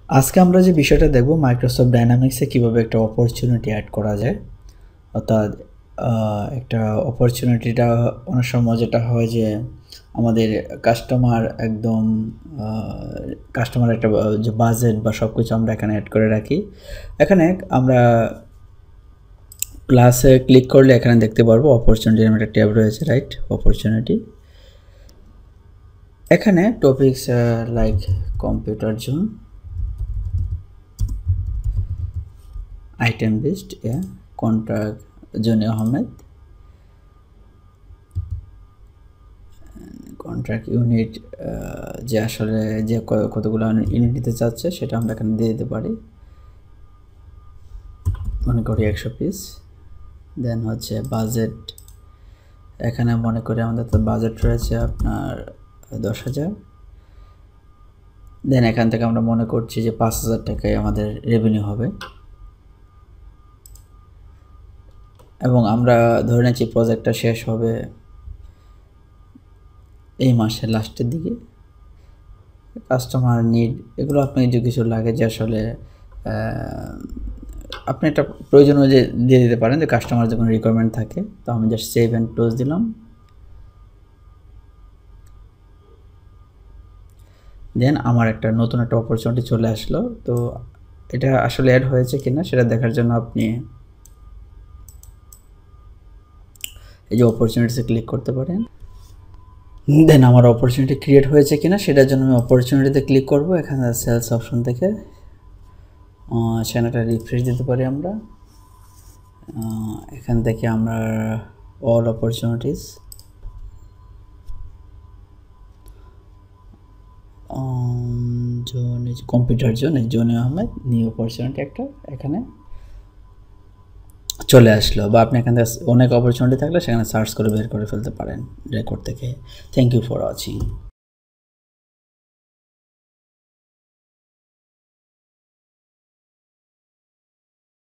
আজকে আমরা যে বিষয়টা দেখব মাইক্রোসফট ডাইনামিক্সে কীভাবে একটা অপরচুনিটি অ্যাড করা যায়। অর্থাৎ একটা অপরচুনিটিটা অনেক সময় যেটা হয় যে আমাদের কাস্টমার একটা যে বাজেট বা সব কিছু আমরা এখানে অ্যাড করে রাখি। এখানে আমরা প্লাসে ক্লিক করলে এখানে দেখতে পারবো অপরচুনিটির একটা ট্যাব রয়েছে, রাইট? অপরচুনিটি, এখানে topics like computer zone, item list, contract Johnny Ahmed, contract unit, যে আসলে যে কতগুলো ইউনিট দিতে চাচ্ছে সেটা আমরা এখানে দিয়ে দিতে পারি, মনে করি 100 পিস। দেন হচ্ছে বাজেট, এখানে মনে করি আমাদের তো বাজেট রয়েছে আপনার 10,000। দেন এখান থেকে আমরা মনে করছি যে 5,000 টাকায় আমাদের রেভিনিউ হবে, এবং আমরা ধরে নিচ্ছি প্রজেক্টটা শেষ হবে এই মাসের লাস্টের দিকে। কাস্টমার নিড, এগুলো আপনি যে কিছু লাগে যে আসলে আপনি একটা প্রয়োজন অনুযায়ী দিয়ে দিতে পারেন, যে কাস্টমার যে কোনো রিকোয়ারমেন্ট থাকে। তো আমি জাস্ট সেভ অ্যান্ড ক্লোজ দিলাম। দেন আমার একটা নতুন একটা অপরচুনিটি চলে আসলো। তো এটা আসলে অ্যাড হয়েছে কিনা সেটা দেখার জন্য আপনি এই যে অপরচুনিটিসে ক্লিক করতে পারেন। দেন আমার অপরচুনিটি ক্রিয়েট হয়েছে কিনা সেটার জন্য আমি অপরচুনিটিতে ক্লিক করব। এখানে সেলস অপশন থেকে চ্যানেলটা রিফ্রেশ দিতে পারি আমরা। এখান থেকে আমরা all opportunities, zone, computer zone, Johnny Ahmed, new opportunity একটা এখানে চলে আসলো। বা আপনি এখান থেকে অনেক অপরচুনিটি থাকলে সেখানে সার্চ করে বের করে ফেলতে পারেন রেকর্ড থেকে। Thank you for watching.